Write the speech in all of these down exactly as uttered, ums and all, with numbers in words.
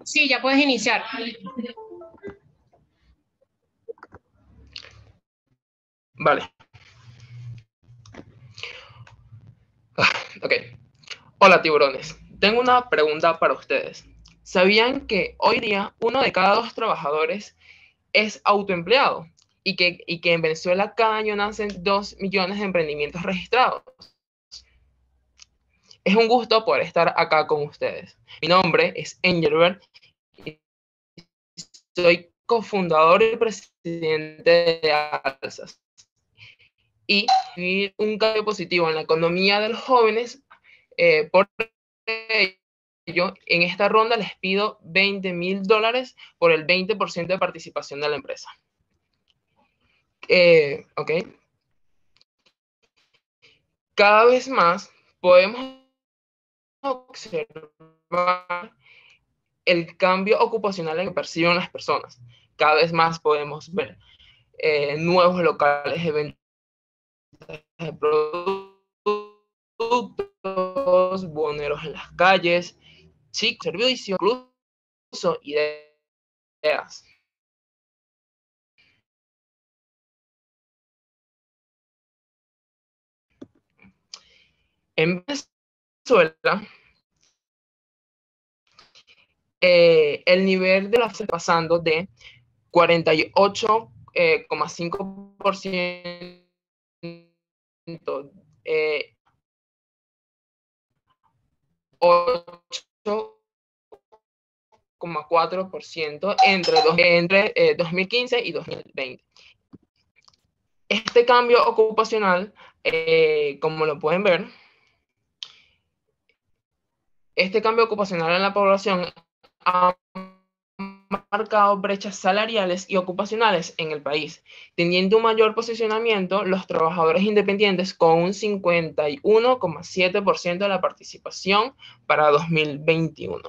Sí, ya puedes iniciar. Vale. Ok. Hola, tiburones. Tengo una pregunta para ustedes. ¿Sabían que hoy día uno de cada dos trabajadores es autoempleado? Y que, y que en Venezuela cada año nacen dos millones de emprendimientos registrados. Es un gusto poder estar acá con ustedes. Mi nombre es Engelbert y soy cofundador y presidente de Alsas. Y vivir un cambio positivo en la economía de los jóvenes. Eh, por ello, en esta ronda les pido veinte mil dólares por el veinte por ciento de participación de la empresa. Eh, ok. Cada vez más podemos observar el cambio ocupacional en que perciben las personas. Cada vez más podemos ver eh, nuevos locales de venta de productos, buhoneros en las calles, chicos, servicios, incluso ideas. En Venezuela, eh, el nivel de la está pasando de cuarenta y ocho coma cinco por ciento eh, ocho coma cuatro por ciento entre, entre eh, dos mil quince y dos mil veinte. Este cambio ocupacional, eh, como lo pueden ver, este cambio ocupacional en la población ha marcado brechas salariales y ocupacionales en el país, teniendo un mayor posicionamiento los trabajadores independientes con un cincuenta y uno coma siete por ciento de la participación para dos mil veintiuno.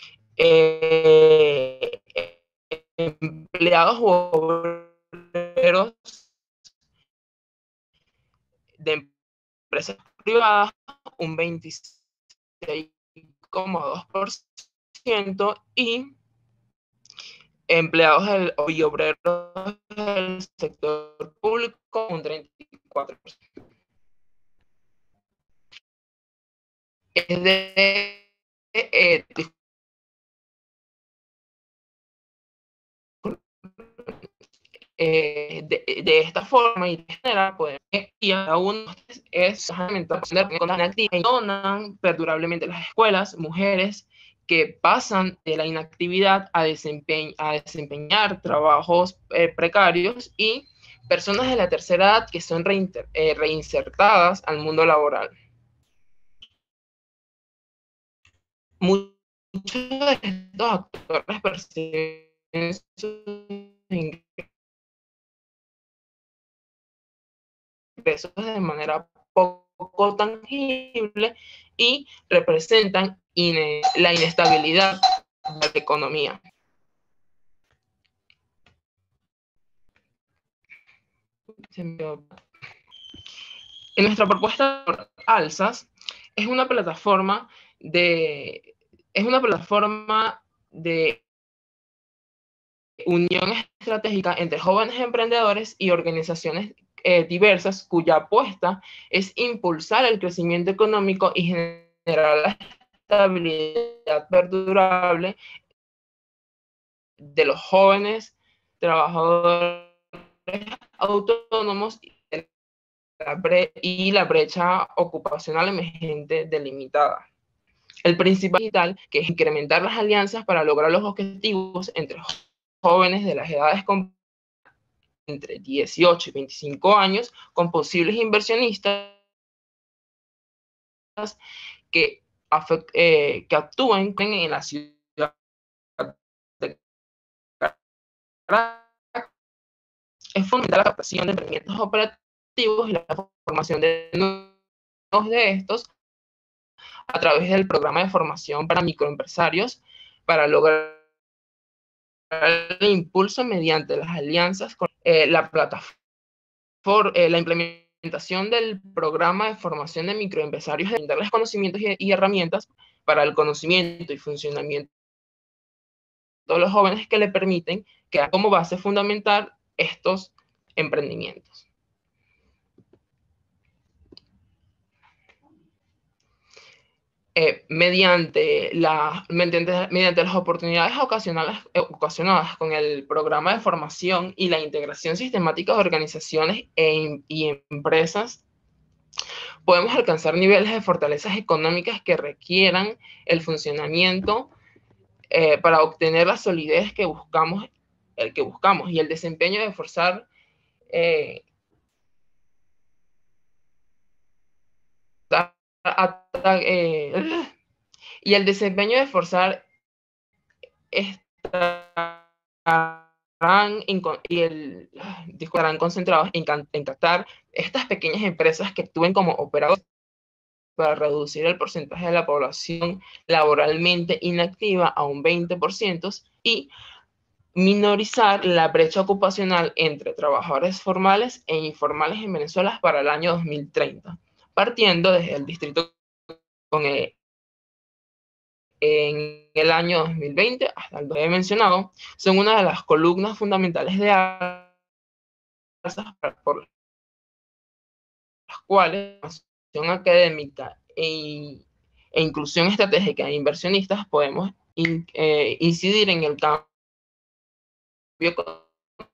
Eh, empleados o obreros de empresas privadas, un veintiséis coma dos por ciento y empleados del, y obreros del sector público, un treinta y cuatro por ciento. Es de, eh, eh, de, de esta forma y de generar poder y aún es y donan perdurablemente las escuelas, mujeres que pasan de la inactividad a, desempeñ a desempeñar trabajos eh, precarios y personas de la tercera edad que son reinter eh, reinsertadas al mundo laboral. Muchos de estos actores perciben sus ingresos de manera poco tangible y representan ine la inestabilidad de la economía. En nuestra propuesta Alsas es una plataforma de es una plataforma de unión estratégica entre jóvenes emprendedores y organizaciones eh, diversas cuya apuesta es impulsar el crecimiento económico y generar la estabilidad perdurable de los jóvenes trabajadores autónomos y la brecha ocupacional emergente delimitada. El principal digital, que es incrementar las alianzas para lograr los objetivos entre jóvenes de las edades entre dieciocho y veinticinco años con posibles inversionistas que, eh, que actúen en la ciudad de Caracas. Es fundamental la captación de emprendimientos operativos y la formación de nuevos de estos a través del programa de formación para microempresarios para lograr el impulso mediante las alianzas con eh, la plataforma, eh, la implementación del programa de formación de microempresarios, de darles conocimientos y, y herramientas para el conocimiento y funcionamiento todos los jóvenes que le permiten quedar como base fundamental estos emprendimientos. Eh, mediante, la, mediante, mediante las oportunidades ocasionales, eh, ocasionadas con el programa de formación y la integración sistemática de organizaciones e, y empresas, podemos alcanzar niveles de fortalezas económicas que requieran el funcionamiento eh, para obtener la solidez que buscamos, el que buscamos y el desempeño de forzar eh, a, a, a, eh, y el desempeño de forzar estarán, en, y el, estarán concentrados en, en captar estas pequeñas empresas que actúen como operadores para reducir el porcentaje de la población laboralmente inactiva a un veinte por ciento y minorizar la brecha ocupacional entre trabajadores formales e informales en Venezuela para el año dos mil treinta, partiendo desde el distrito con el, en el año dos mil veinte hasta el que he mencionado, son una de las columnas fundamentales de alzas por las cuales la formación académica e, e inclusión estratégica de inversionistas podemos in, eh, incidir en el cambio económico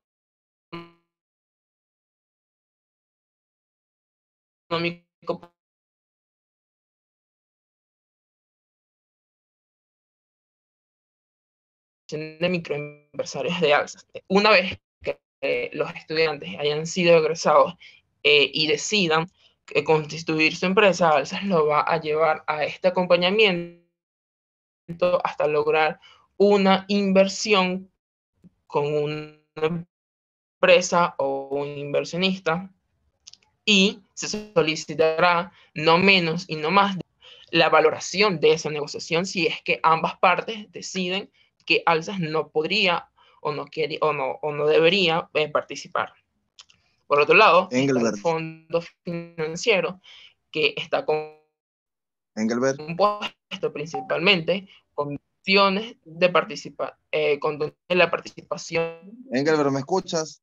de microempresarios de alzas. Una vez que eh, los estudiantes hayan sido egresados eh, y decidan eh, constituir su empresa, Alzas lo va a llevar a este acompañamiento hasta lograr una inversión con una empresa o un inversionista, y se solicitará no menos y no más la valoración de esa negociación si es que ambas partes deciden que Alzas no podría o no, quiere, o no, o no debería eh, participar. Por otro lado, Engelbert. está el fondo financiero que está Engelbert. compuesto principalmente con opciones de participar, eh, con la participación. Engelbert, ¿me escuchas?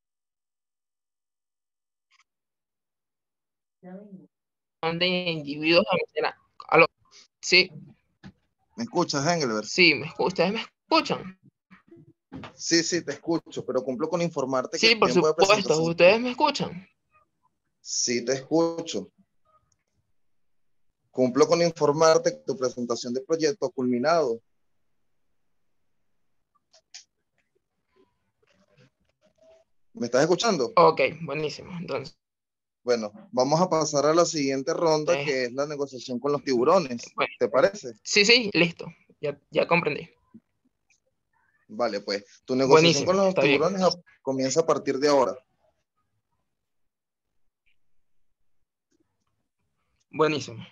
De individuos. ¿Aló? Sí. ¿Me escuchas, Engelbert? Sí, ¿me escu ¿ustedes me escuchan? Sí, sí, te escucho, pero cumplo con informarte sí, que el por tiempo de supuesto, presentación... ¿ustedes me escuchan? Sí, te escucho. Cumplo con informarte que tu presentación de proyecto ha culminado. ¿Me estás escuchando? Ok, buenísimo. Entonces, bueno, vamos a pasar a la siguiente ronda, eh, que es la negociación con los tiburones. Bueno, ¿Te parece? Sí, sí, listo. Ya, ya comprendí. Vale, pues tu negociación Buenísimo, con los está bien. tiburones a, comienza a partir de ahora. Buenísimo.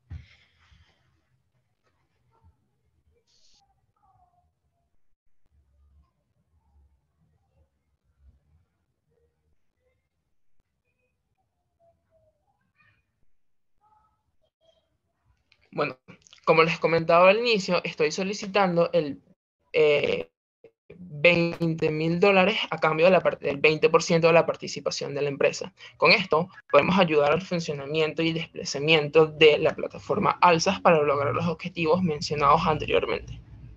Bueno, como les comentaba al inicio, estoy solicitando el eh, veinte mil dólares a cambio de la, del veinte por ciento de la participación de la empresa. Con esto podemos ayudar al funcionamiento y desplazamiento de la plataforma Alzas para lograr los objetivos mencionados anteriormente.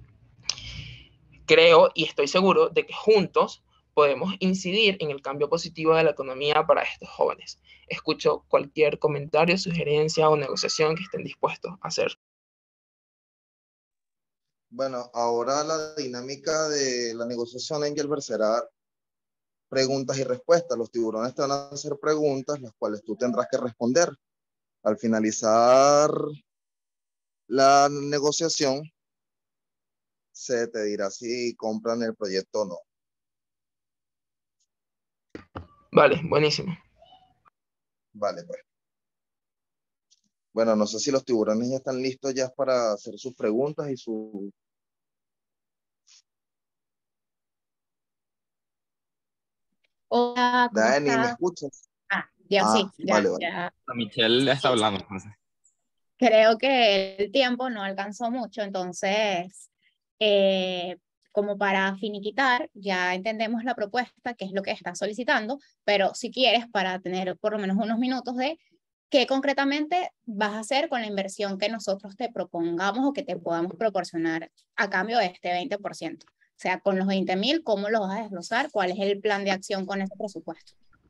Creo y estoy seguro de que juntos podemos incidir en el cambio positivo de la economía para estos jóvenes. Escucho cualquier comentario, sugerencia o negociación que estén dispuestos a hacer. Bueno, ahora la dinámica de la negociación, Engelbert, será preguntas y respuestas. Los tiburones te van a hacer preguntas, las cuales tú tendrás que responder. Al finalizar la negociación, se te dirá si compran el proyecto o no. Vale, buenísimo. Vale, pues. Bueno, no sé si los tiburones ya están listos ya para hacer sus preguntas y su... Hola, ¿cómo Dani, ¿me estás? escuchas? Ah, ya ah, sí, ya, vale, vale. ya. Michelle está hablando. Entonces. Creo que el tiempo no alcanzó mucho, entonces, eh, como para finiquitar, ya entendemos la propuesta, qué es lo que estás solicitando, pero si quieres, para tener por lo menos unos minutos de qué concretamente vas a hacer con la inversión que nosotros te propongamos o que te podamos proporcionar a cambio de este veinte por ciento. O sea, con los veinte mil, ¿cómo los vas a desglosar? ¿Cuál es el plan de acción con ese presupuesto?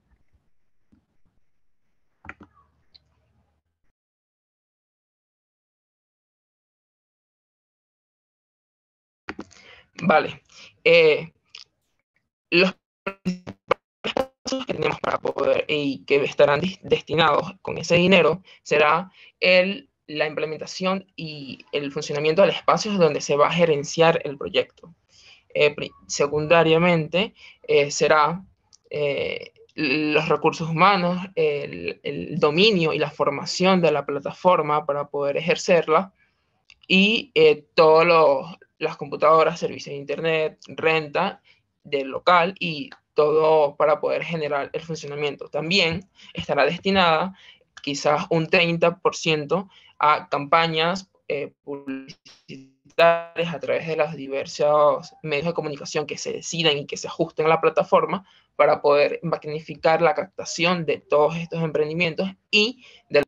Vale. Eh, los pasos que tenemos para poder y que estarán destinados con ese dinero será el, la implementación y el funcionamiento del espacio donde se va a gerenciar el proyecto. Eh, secundariamente, eh, será eh, los recursos humanos, el, el dominio y la formación de la plataforma para poder ejercerla, y eh, todas las computadoras, servicios de internet, renta del local y todo para poder generar el funcionamiento. También estará destinada quizás un treinta por ciento a campañas eh, publicitarias a través de los diversos medios de comunicación que se decidan y que se ajusten a la plataforma para poder magnificar la captación de todos estos emprendimientos y de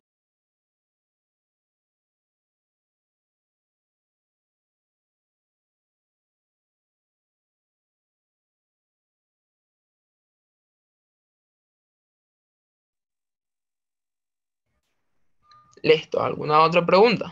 Listo, ¿alguna otra pregunta?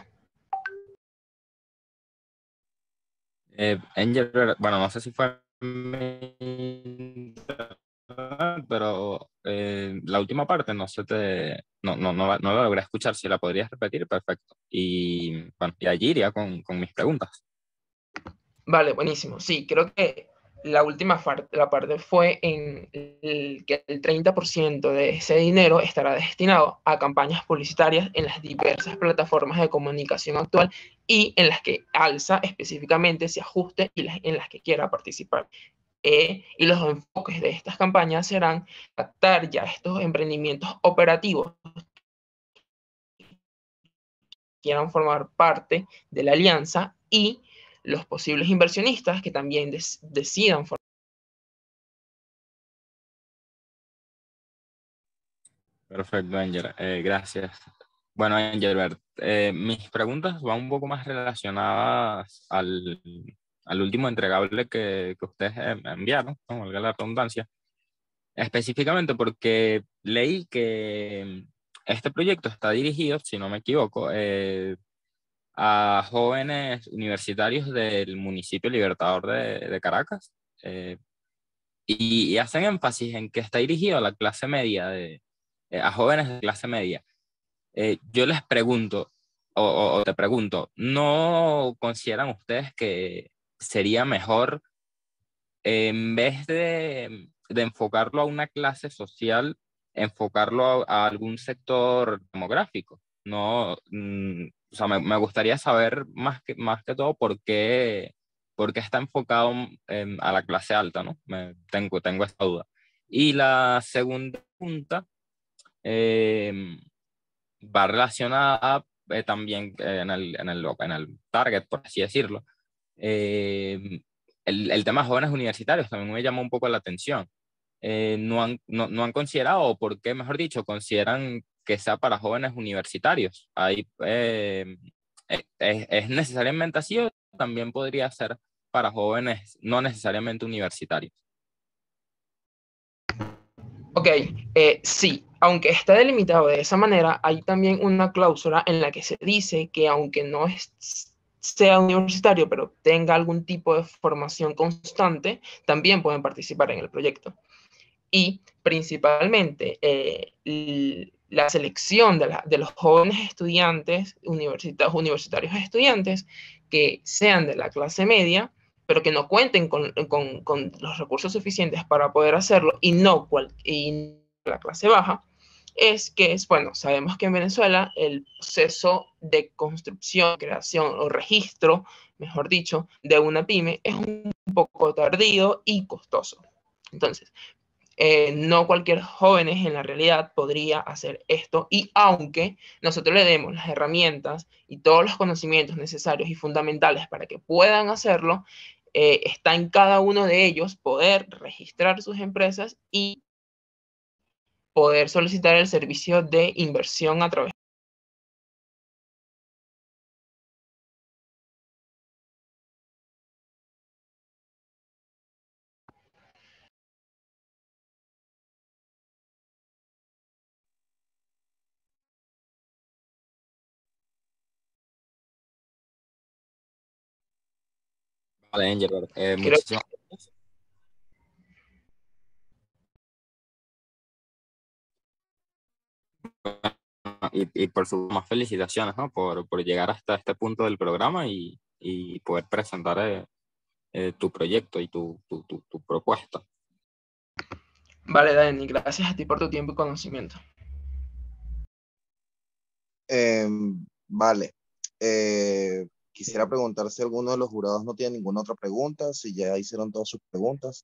Eh, Angel, bueno, no sé si fue mi- pero eh, la última parte no se te, no, no, no, la- no la logré escuchar. Si la podrías repetir, perfecto. Y bueno, y allí iría con, con mis preguntas. Vale, buenísimo. Sí, creo que la última parte, la parte fue en el, que el treinta por ciento de ese dinero estará destinado a campañas publicitarias en las diversas plataformas de comunicación actual y en las que Alza específicamente se ajuste y las, en las que quiera participar. Eh, y los enfoques de estas campañas serán captar ya estos emprendimientos operativos que quieran formar parte de la alianza y los posibles inversionistas que también des decidan formar. Perfecto, Angel. Eh, gracias. Bueno, Angelbert, eh, mis preguntas van un poco más relacionadas al, al último entregable que, que ustedes eh, enviaron, ¿no? Valga la redundancia. Específicamente porque leí que este proyecto está dirigido, si no me equivoco, eh, a jóvenes universitarios del municipio Libertador de, de Caracas, eh, y, y hacen énfasis en que está dirigido a la clase media, de, eh, a jóvenes de clase media. Eh, yo les pregunto, o, o- o te pregunto, ¿no consideran ustedes que sería mejor, en vez de, de enfocarlo a una clase social, enfocarlo a, a algún sector demográfico? No, mm, o sea, me, me gustaría saber más que, más que todo por qué, por qué está enfocado em, a la clase alta, ¿no? Me, tengo, tengo esta duda. Y la segunda pregunta em, va relacionada eh, también eh, en el, en el, en el target, por así decirlo. Eh, el, el tema de jóvenes universitarios también me llama un poco la atención. Eh, no, han, no, no han considerado, o por qué, mejor dicho, consideran que sea para jóvenes universitarios. Ahí, eh, es, es necesariamente así o también podría ser para jóvenes no necesariamente universitarios. Ok, eh, sí, aunque está delimitado de esa manera, hay también una cláusula en la que se dice que aunque no es, sea universitario, pero tenga algún tipo de formación constante, también pueden participar en el proyecto. Y principalmente eh, la selección de, la, de, los jóvenes estudiantes, universitarios, universitarios estudiantes, que sean de la clase media, pero que no cuenten con, con, con los recursos suficientes para poder hacerlo, y no cual, y la clase baja, es que es, bueno, sabemos que en Venezuela el proceso de construcción, creación o registro, mejor dicho, de una pyme es un poco tardío y costoso. Entonces, eh, no cualquier joven en la realidad podría hacer esto, y aunque nosotros le demos las herramientas y todos los conocimientos necesarios y fundamentales para que puedan hacerlo, eh, está en cada uno de ellos poder registrar sus empresas y poder solicitar el servicio de inversión a través. Vale, Angel, eh, Creo muchísimas gracias. Y, y por sus más felicitaciones, ¿no? Por, por llegar hasta este punto del programa y, y poder presentar eh, eh, tu proyecto y tu, tu, tu, tu propuesta. Vale, Dani, gracias a ti por tu tiempo y conocimiento. Eh, vale. Eh, quisiera preguntar si alguno de los jurados no tiene ninguna otra pregunta, si ya hicieron todas sus preguntas.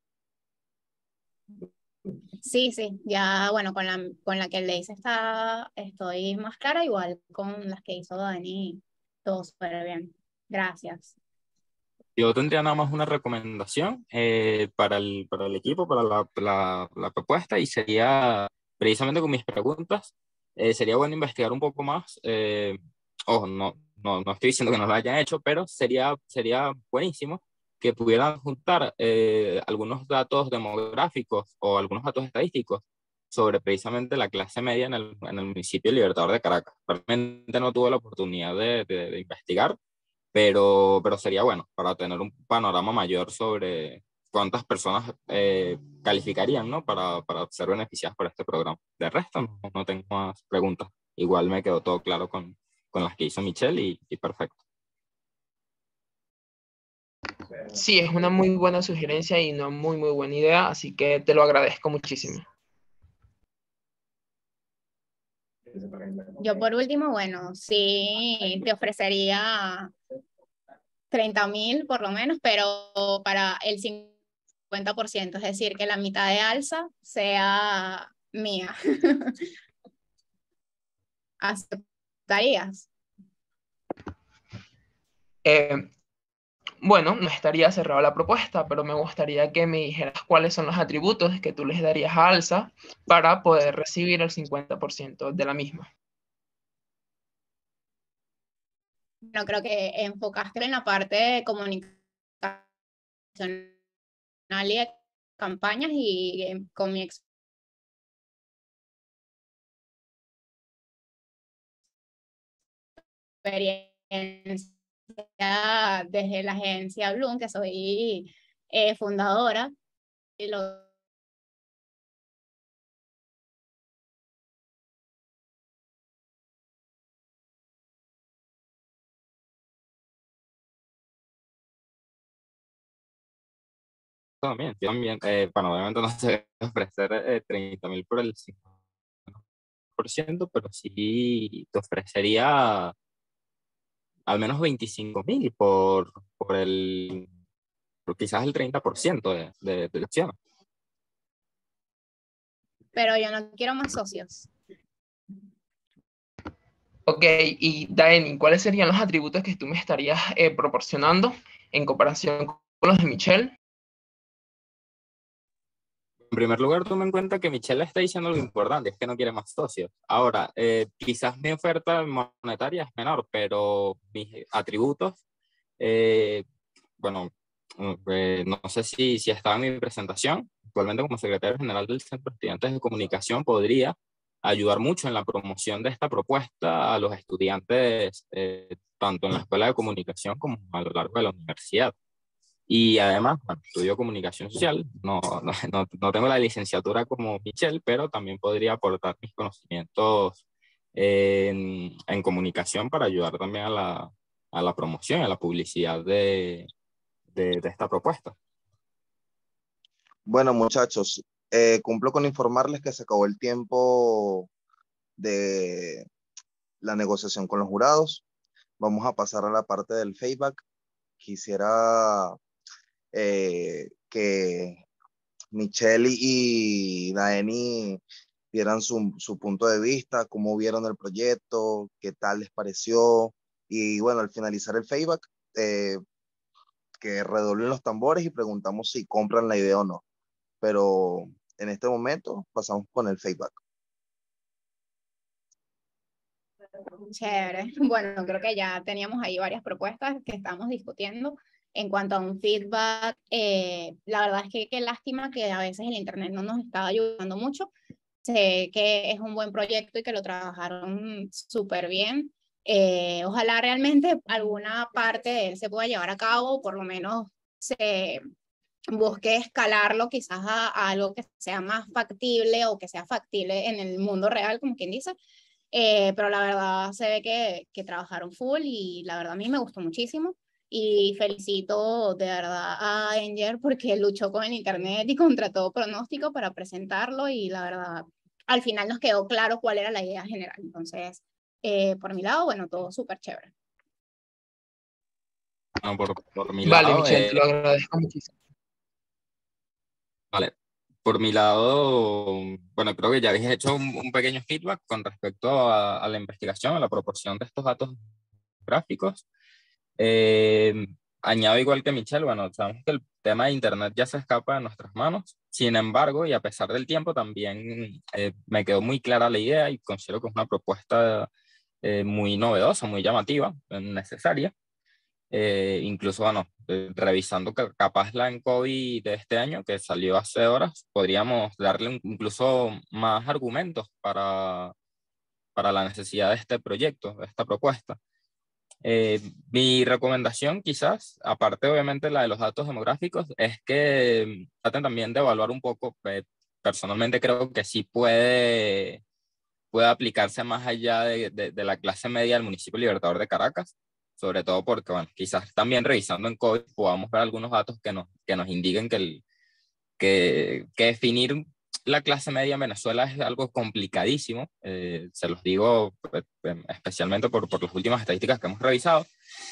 Sí, sí, ya, bueno, con la, con la que le hice está, estoy más clara, igual con las que hizo Dani, todo súper bien. Gracias. Yo tendría nada más una recomendación eh, para, el, para el equipo, para la, la, la propuesta, y sería, precisamente con mis preguntas, eh, sería bueno investigar un poco más. Eh, ojo, no, no, no estoy diciendo que no lo hayan hecho, pero sería, sería buenísimo que pudieran juntar eh, algunos datos demográficos o algunos datos estadísticos sobre precisamente la clase media en el, en el municipio Libertador de Caracas. Realmente no tuve la oportunidad de, de, de investigar, pero, pero sería bueno para tener un panorama mayor sobre cuántas personas eh, calificarían, ¿no? Para, para ser beneficiadas por este programa. De resto, no, no tengo más preguntas. Igual me quedó todo claro con, con las que hizo Michelle y, y perfecto. Sí, es una muy buena sugerencia y una muy, muy buena idea, así que te lo agradezco muchísimo. Yo por último, bueno, sí, te ofrecería treinta mil por lo menos, pero para el cincuenta por ciento, es decir, que la mitad de alza sea mía. ¿Aceptarías? Eh, bueno, no estaría cerrada la propuesta, pero me gustaría que me dijeras cuáles son los atributos que tú les darías a Alsa para poder recibir el cincuenta por ciento de la misma. No creo que enfocaste en la parte de comunicación y de campañas y eh, con mi experiencia desde la agencia Bloom, que soy eh, fundadora, y lo También, yo también, eh, bueno, obviamente no sé ofrecer eh, treinta mil por el cincuenta por ciento, pero sí te ofrecería al menos veinticinco mil por, por el, por quizás el treinta por ciento de, de, de la acción. pero yo no quiero más socios. Ok, y Daeni, ¿cuáles serían los atributos que tú me estarías eh, proporcionando en comparación con los de Michelle? En primer lugar, toma en cuenta que Michelle está diciendo algo importante, es que no quiere más socios. Ahora, eh, quizás mi oferta monetaria es menor, pero mis atributos, eh, bueno, eh, no sé si, si estaba en mi presentación. Actualmente, como secretario general del Centro de Estudiantes de Comunicación, podría ayudar mucho en la promoción de esta propuesta a los estudiantes, eh, tanto en la Escuela de Comunicación como a lo largo de la universidad. Y además, bueno, estudio comunicación social, no, no, no, no tengo la licenciatura como Michelle, pero también podría aportar mis conocimientos en, en comunicación para ayudar también a la, a la promoción, a la publicidad de, de, de esta propuesta. Bueno, muchachos, eh, cumplo con informarles que se acabó el tiempo de la negociación con los jurados. Vamos a pasar a la parte del feedback. Quisiera eh, que Michelle y Daeni dieran su, su punto de vista, cómo vieron el proyecto, qué tal les pareció. Y bueno, al finalizar el feedback, eh, que redoblen los tambores y preguntamos si compran la idea o no. Pero en este momento pasamos con el feedback. Chévere. Bueno, creo que ya teníamos ahí varias propuestas que estamos discutiendo. En cuanto a un feedback, eh, la verdad es que qué lástima que a veces el internet no nos estaba ayudando mucho. Sé que es un buen proyecto y que lo trabajaron súper bien. Eh, ojalá realmente alguna parte de él se pueda llevar a cabo, por lo menos se busque escalarlo quizás a, a algo que sea más factible o que sea factible en el mundo real, como quien dice. Eh, pero la verdad se ve que, que trabajaron full y la verdad a mí me gustó muchísimo. Y felicito de verdad a Enger porque luchó con el internet y contra todo pronóstico para presentarlo y la verdad al final nos quedó claro cuál era la idea general. Entonces, eh, por mi lado, bueno, todo súper chévere. Bueno, por, por mi Vale, lado, Michelle, te eh, lo agradezco muchísimo. vale, por mi lado, bueno, creo que ya habéis hecho un, un pequeño feedback con respecto a, a la investigación, a la proporción de estos datos gráficos. Eh, añado igual que Michelle, bueno, sabemos que el tema de Internet ya se escapa de nuestras manos. Sin embargo, y a pesar del tiempo, también eh, me quedó muy clara la idea y considero que es una propuesta eh, muy novedosa, muy llamativa, eh, necesaria. Eh, incluso, bueno, eh, revisando ca- capaz la ENCOVI de este año, que salió hace horas, podríamos darle un- incluso más argumentos para, para la necesidad de este proyecto, de esta propuesta. Eh, mi recomendación quizás, aparte obviamente la de los datos demográficos, es que traten también de evaluar un poco, eh, personalmente creo que sí puede, puede aplicarse más allá de, de, de la clase media del municipio Libertador de Caracas, sobre todo porque, bueno, quizás también revisando en COVID podamos ver algunos datos que nos, que nos indiquen que, el, que, que definir la clase media en Venezuela es algo complicadísimo, eh, se los digo eh, especialmente por, por las últimas estadísticas que hemos revisado.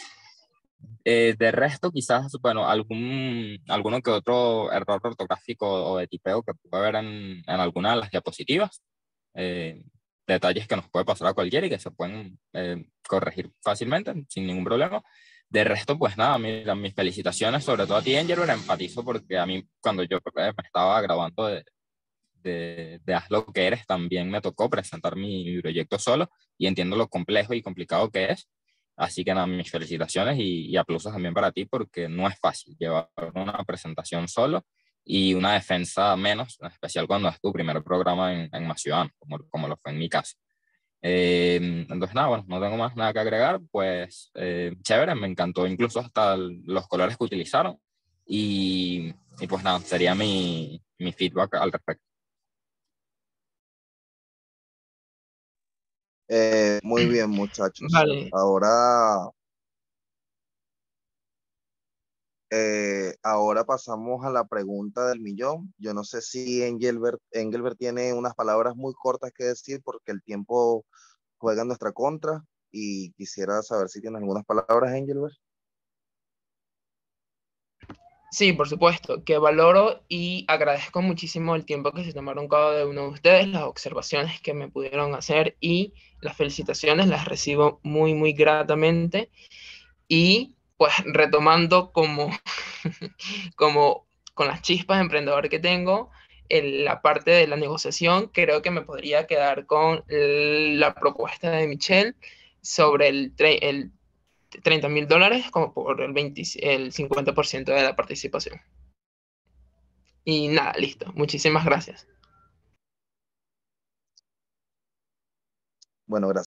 Eh, de resto, quizás, bueno, algún, alguno que otro error ortográfico o de tipeo que puede haber en, en alguna de las diapositivas. Eh, detalles que nos puede pasar a cualquiera y que se pueden eh, corregir fácilmente, sin ningún problema. De resto, pues nada, mira, mis felicitaciones, sobre todo a ti, Angelo, empatizo porque a mí, cuando yo eh, me estaba grabando de, de, de Haz lo que eres, también me tocó presentar mi, mi proyecto solo y entiendo lo complejo y complicado que es. Así que nada, mis felicitaciones y, y aplausos también para ti porque no es fácil llevar una presentación solo y una defensa menos, en especial cuando es tu primer programa en, en más ciudad, como, como lo fue en mi caso. Eh, entonces nada, bueno, no tengo más nada que agregar, pues eh, chévere, me encantó incluso hasta el, los colores que utilizaron y, y pues nada, sería mi, mi feedback al respecto. Eh, muy bien, muchachos. Vale, Ahora, eh, ahora pasamos a la pregunta del millón. Yo no sé si Engelbert, Engelbert tiene unas palabras muy cortas que decir porque el tiempo juega en nuestra contra y quisiera saber si tiene algunas palabras, Engelbert. sí, por supuesto, que valoro y agradezco muchísimo el tiempo que se tomaron cada uno de ustedes, las observaciones que me pudieron hacer y las felicitaciones las recibo muy, muy gratamente. Y pues retomando como, como con las chispas de emprendedor que tengo, en la parte de la negociación, creo que me podría quedar con la propuesta de Michelle sobre el, el treinta mil dólares como por el, veinte, el cincuenta por ciento de la participación. Y nada, listo. Muchísimas gracias. Bueno, gracias.